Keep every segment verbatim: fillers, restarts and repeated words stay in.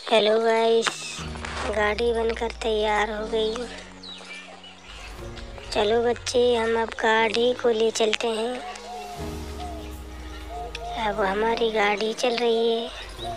Hello guys, गाड़ी बनकर तैयार हो गई। चलो बच्चे, हम अब गाड़ी को ले चलते हैं। अब हमारी गाड़ी चल रही है।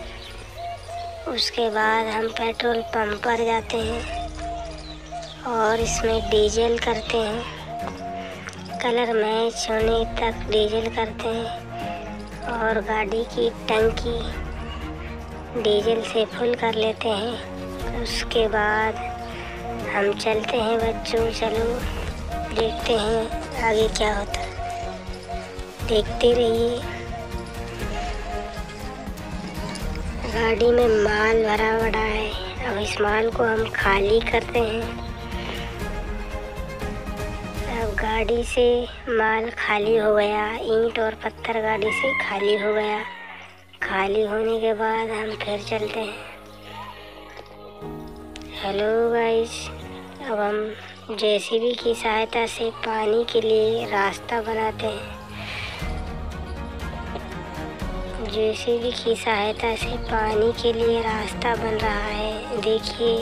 उसके बाद हम पेट्रोल पंप पर जाते हैं और इसमें डीजल करते हैं। कलर मैच होने तक डीजल करते हैं और गाड़ी की टंकी डीजल से फुल कर लेते हैं। उसके बाद हम चलते हैं बच्चों। चलो देखते हैं आगे क्या होता है, देखते रहिए। गाड़ी में माल भरा पड़ा है। अब इस माल को हम खाली करते हैं। अब गाड़ी से माल खाली हो गया, ईंट और पत्थर गाड़ी से खाली हो गया। खाली होने के बाद हम फिर चलते हैं। हेलो गाइस, अब हम जेसीबी की सहायता से पानी के लिए रास्ता बनाते हैं। जेसीबी की सहायता से पानी के लिए रास्ता बन रहा है, देखिए।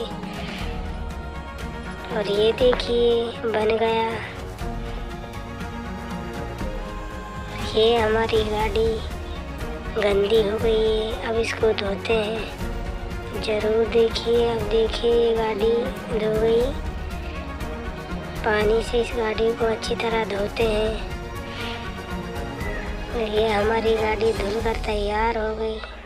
और ये देखिए, बन गया। ये हमारी गाड़ी गंदी हो गई है, अब इसको धोते हैं। ज़रूर देखिए। अब देखिए, ये गाड़ी धो गई। पानी से इस गाड़ी को अच्छी तरह धोते हैं। और ये हमारी गाड़ी धुलकर तैयार हो गई।